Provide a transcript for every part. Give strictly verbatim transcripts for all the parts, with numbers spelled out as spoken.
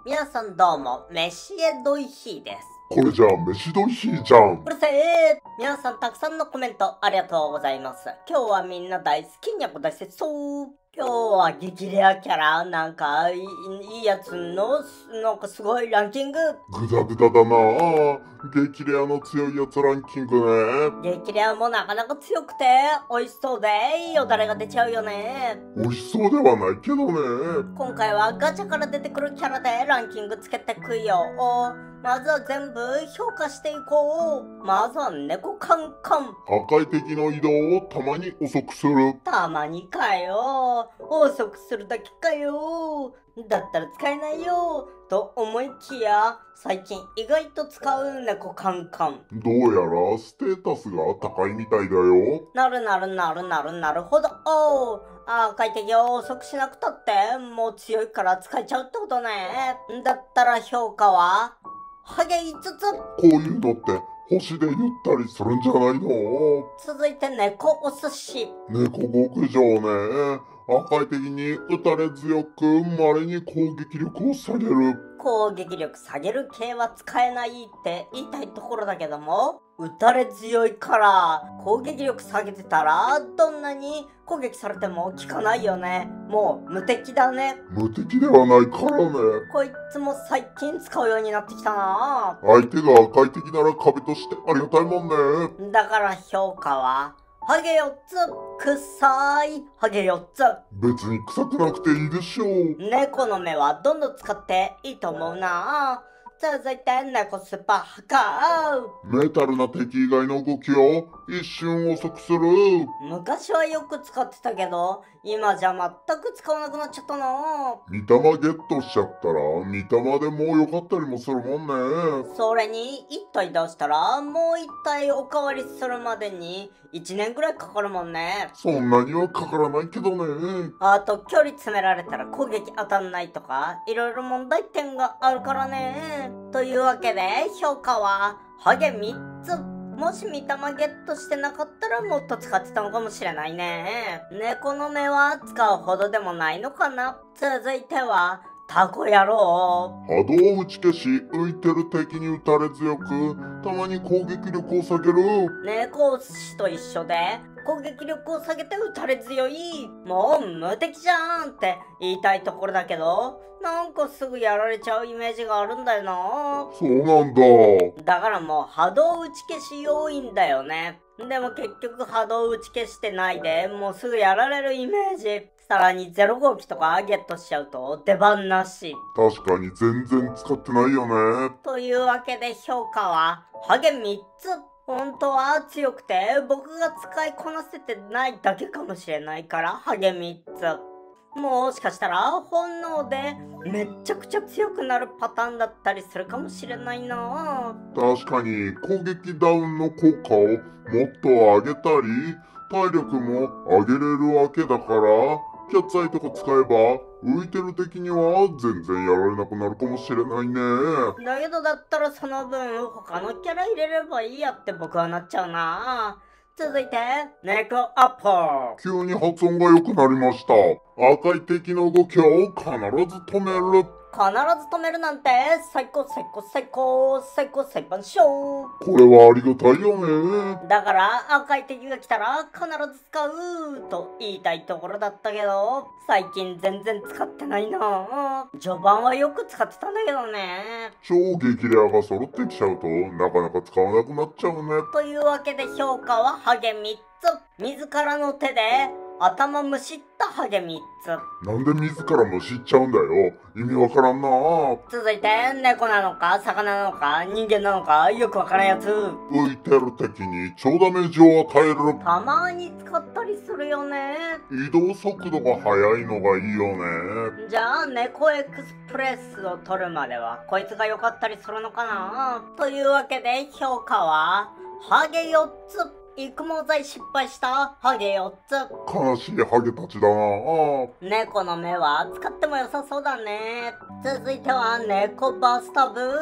皆さんどうも、メシエドイヒーです。 これじゃあ、飯どいひーじゃん。 うるせえ。皆さんたくさんのコメントありがとうございます。今日はみんな大好きにゃこ大切そう。今日は激レアキャラ、なんかいい、いいやつの、なんかすごいランキング。 グダグダだなぁ。激レアの強いやつランキングね。激レアもなかなか強くて、美味しそうで、いいよだれが出ちゃうよね。 美味しそうではないけどね。 今回はガチャから出てくるキャラでランキングつけてくよ。まずは全部評価していこう。まずは猫カンカン。 破壊的の移動をたまに遅くする。 たまにかよ。遅くするだけかよ。だったら使えないよ。と思いきや、最近意外と使う猫カンカン。 どうやらステータスが高いみたいだよ。 なるなるなるなるなるほど。おう。あ、快適を遅くしなくたって、もう強いから使えちゃうってことね。だったら評価はハゲいつつ。こういうのって星で言ったりするんじゃないの？ 続いて猫お寿司。 猫極上ね。破壊的に打たれ強く、稀に攻撃力を下げる。 攻撃力下げる系は使えないって言いたいところだけども、打たれ強いから攻撃力下げてたらどんなに攻撃されても効かないよね。もう無敵だね。 無敵ではないからね。 こいつも最近使うようになってきたな。 相手が破壊的なら壁としてありがたいもんね。 だから評価はハゲよっつ。くさいハゲよっつ。 別に臭くなくていいでしょう。 猫の目はどんどん使っていいと思うな。続いて猫スパハカー。メタルな敵以外の動きを一瞬遅くする。 昔はよく使ってたけど、今じゃ全く使わなくなっちゃったな。 見たまゲットしちゃったら見たまでもうよかったりもするもんね。 それに一体出したらもう一体おかわりするまでにいちねんぐらいかかるもんね。 そんなにはかからないけどね。 あと距離詰められたら攻撃当たんないとかいろいろ問題点があるからね。というわけで評価はハゲみっつ。もし見たまゲットしてなかったらもっと使ってたのかもしれないね。猫の目は使うほどでもないのかな。続いてはタコ野郎。 波動を打ち消し、浮いてる敵に打たれ強く、たまに攻撃力を下げる。 猫お寿司と一緒で攻撃力を下げて打たれ強い。もう無敵じゃんって言いたいところだけど、なんかすぐやられちゃうイメージがあるんだよな。 そうなんだ。 だからもう波動打ち消し要因だよね。でも結局波動打ち消してないでもうすぐやられるイメージ。さらにゼロ号機とかゲットしちゃうと出番なし。 確かに全然使ってないよね。 というわけで評価はハゲみっつ。本当は強くて僕が使いこなせてないだけかもしれないからハゲみっつ。もしかしたら本能でめっちゃくちゃ強くなるパターンだったりするかもしれないな。 確かに攻撃ダウンの効果をもっと上げたり体力も上げれるわけだから、キャッツアイとか使えば浮いてる敵には全然やられなくなるかもしれないね。 だけどだったらその分他のキャラ入れればいいやって僕はなっちゃうな。続いて猫アッパー。 急に発音が良くなりました。赤い敵の動きを必ず止める。 必ず止めるなんて最高最高最高最高裁判所。 これはありがたいよね。 だから赤い敵が来たら必ず使うと言いたいところだったけど、最近全然使ってないな。序盤はよく使ってたんだけどね。 超激レアが揃ってきちゃうとなかなか使わなくなっちゃうね。 というわけで評価はハゲみっつ。自らの手で頭むしったハゲみっつ。 なんで自らむしっちゃうんだよ。意味わからんな。 続いて猫なのか魚なのか人間なのかよくわからんやつ。 浮いてる敵に超ダメージを与える。 たまに使ったりするよね。 移動速度が速いのがいいよね。 じゃあ猫エクスプレスを取るまではこいつが良かったりするのかな。というわけで評価はハゲよっつ。育毛剤失敗したハゲよっつ。 悲しいハゲたちだな。 猫の目は使っても良さそうだね。続いては猫バスタブ。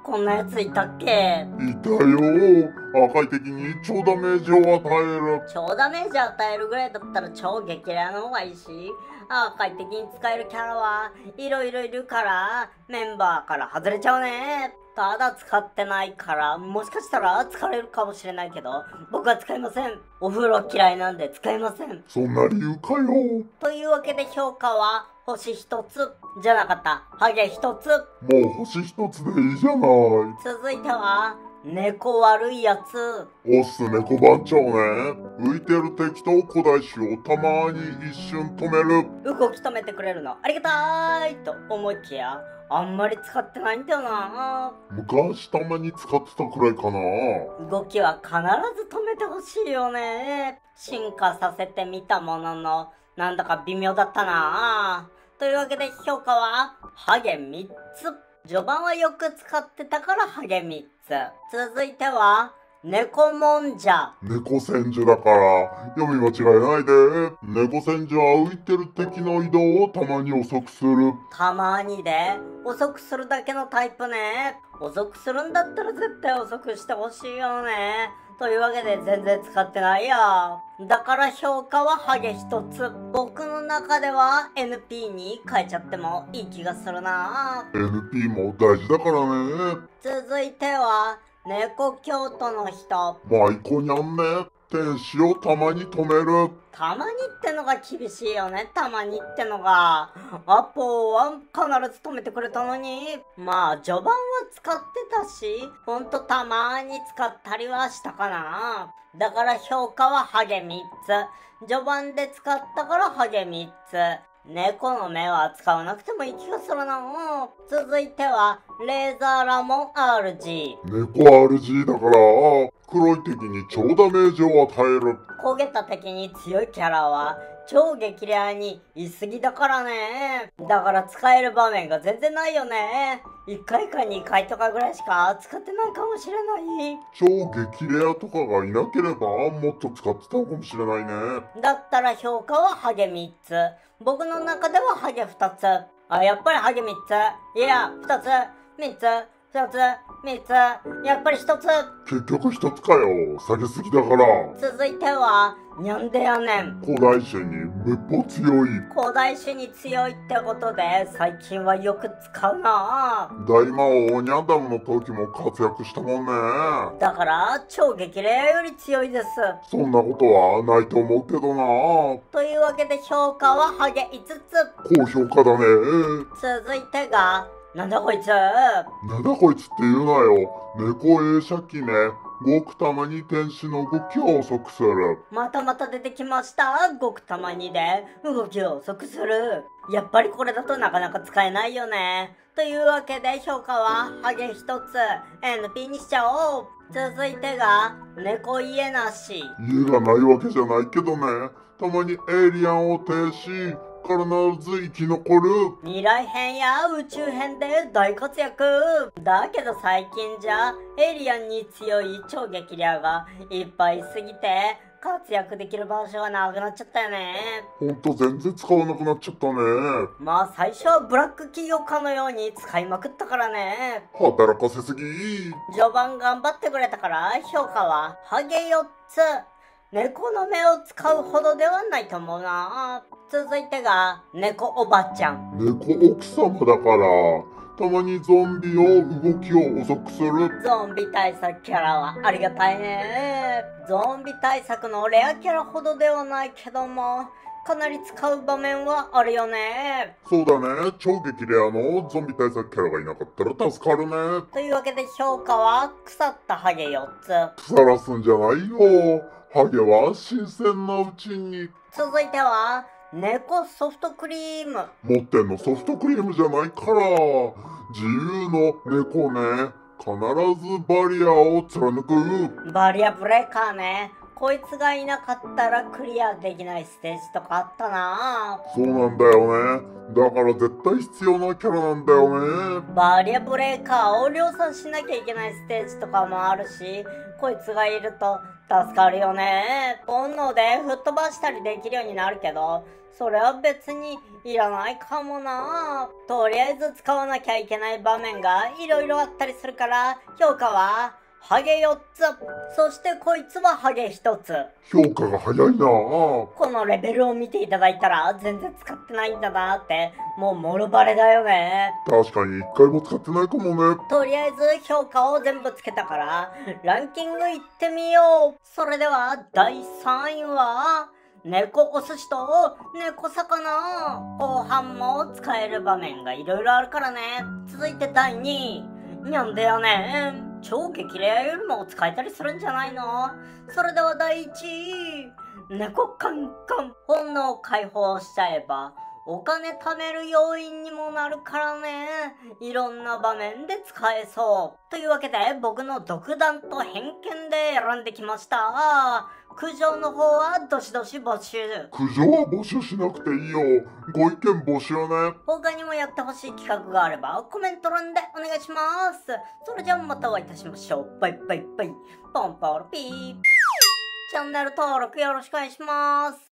こんなやついたっけ？ いたよ。赤い敵に超ダメージを与える。 超ダメージ与えるぐらいだったら超激レアの方がいいし、赤い敵に使えるキャラはいろいろいるからメンバーから外れちゃうね。ただ使ってないからもしかしたら使えるかもしれないけど、僕は使いません。お風呂嫌いなんで使いません。 そんな理由かよ。 というわけで評価は星一つじゃなかった、ハゲ一つ。 もう星一つでいいじゃない。 続いては猫悪いやつ。 オス猫番長ね。浮いてる敵と古代種をたまに一瞬止める。 動き止めてくれるのありがたいと思いきや、あんまり使ってないんだよな。 昔たまに使ってたくらいかな。 動きは必ず止めてほしいよね。進化させてみたもののなんだか微妙だったな。というわけで評価はハゲみっつ。序盤はよく使ってたからハゲみっつ。続いては猫もんじゃ。 猫千住だから読み間違えないで。猫千住は浮いてる敵の移動をたまに遅くする。 たまにで遅くするだけのタイプね。遅くするんだったら絶対遅くしてほしいよね。というわけで全然使ってないや。だから評価はハゲ一つ。僕の中では エヌピー に変えちゃってもいい気がするな。 エヌピー も大事だからね。 続いては猫京都の人。 マイコにゃんね。天使をたまに止める。 たまにってのが厳しいよね。たまにってのが。アポは必ず止めてくれたのに。まあ序盤は使ってたし、ほんとたまに使ったりはしたかな。だから評価はハゲみっつ。序盤で使ったからハゲみっつ。猫の目は使わなくてもいい気がするな。続いてはレーザーラモン アールジー。 猫 アールジー だから黒い敵に超ダメージを与える。 焦げた敵に強いキャラは超激レアにいすぎだからね。だから使える場面が全然ないよね。いっかいかにかいとかぐらいしか使ってないかもしれない。 超激レアとかがいなければもっと使ってたのかもしれないね。 だったら評価はハゲみっつ。僕の中ではハゲふたつ。あ、やっぱりハゲみっつ。いや、ふたつ、みっつ、ふたつ、みっつ、やっぱりひとつ。 結局一つかよ。下げすぎだから。 続いてはにゃんでやねん。 古代種にめっぽう強い。 古代種に強いってことで最近はよく使うな。 大魔王ニャンダムの時も活躍したもんね。 だから超激レアより強いです。 そんなことはないと思うけどな。 というわけで評価はハゲいつつ。 高評価だね。 続いてがなんだこいつ。 なんだこいつって言うなよ。猫映写機ね。ごくたまに天使の動きを遅くする。 またまた出てきました。ごくたまにで動きを遅くする。やっぱりこれだとなかなか使えないよね。というわけで評価はハゲひとつ エヌピー にしちゃおう。続いてが猫家なし。 家がないわけじゃないけどね。たまにエイリアンを停止。必ず生き残る。 未来編や宇宙編で大活躍。だけど最近じゃエイリアンに強い超激レアがいっぱいすぎて活躍できる場所がなくなっちゃったよね。 ほんと全然使わなくなっちゃったね。 まあ最初はブラック企業家のように使いまくったからね。 働かせすぎ。 序盤頑張ってくれたから評価はハゲよっつ。猫の目を使うほどではないと思うな。続いてが猫おばちゃん。 猫奥様だからたまにゾンビを動きを遅くする。 ゾンビ対策キャラはありがたいね。ゾンビ対策のレアキャラほどではないけどもかなり使う場面はあるよね。 そうだね。超激レアのゾンビ対策キャラがいなかったら助かるね。 というわけで評価は腐ったハゲよっつ。 腐らすんじゃないよ。ハゲは新鮮なうちに。 続いては猫ソフトクリーム。 持ってんのソフトクリームじゃないから。自由の猫ね。必ずバリアを貫く。 バリアブレーカーね。こいつがいなかったらクリアできないステージとかあったな。 そうなんだよね。だから絶対必要なキャラなんだよね。 バリアブレーカーを量産しなきゃいけないステージとかもあるし、こいつがいると助かるよね。本能で吹っ飛ばしたりできるようになるけど、 それは別にいらないかもな。とりあえず使わなきゃいけない場面がいろいろあったりするから、評価はハゲよっつ。そしてこいつはハゲひとつ。 評価が早いなぁ。 このレベルを見ていただいたら全然使ってないんだなって、もうもろバレだよね。 確かに一回も使ってないかもね。 とりあえず評価を全部つけたから、ランキングいってみよう。それではだいさんいは、猫お寿司と猫魚。後半も使える場面がいろいろあるからね。続いてだいにい。にゃんでやねん。超激レアよりも使えたりするんじゃないの？それではだいいちい。猫カンカン。本能を解放しちゃえばお金貯める要因にもなるからね。いろんな場面で使えそう。というわけで僕の独断と偏見で選んできました。苦情の方はどしどし募集。 苦情は募集しなくていいよ。ご意見募集ね。 他にもやってほしい企画があればコメント欄でお願いします。それじゃあまたお会いいたしましょう。バイバイバイ。ポンポロピー。チャンネル登録よろしくお願いします。